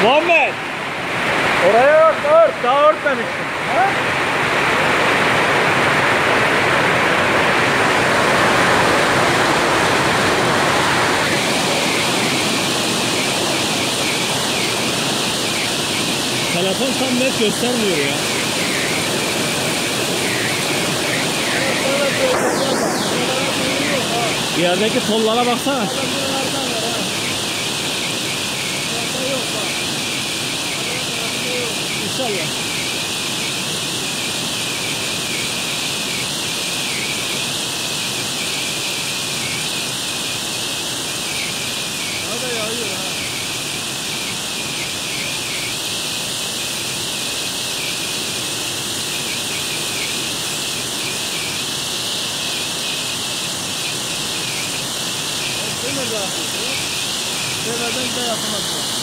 Muhammed! Oraya ört, daha örtmemişsin. Ha? Telefon tam net göstermiyor ya. Yerdeki tollara baksana. İnşallah. Hadi yağıyor ha. Nerede yapıyorsun? Nereden de yapamazsın.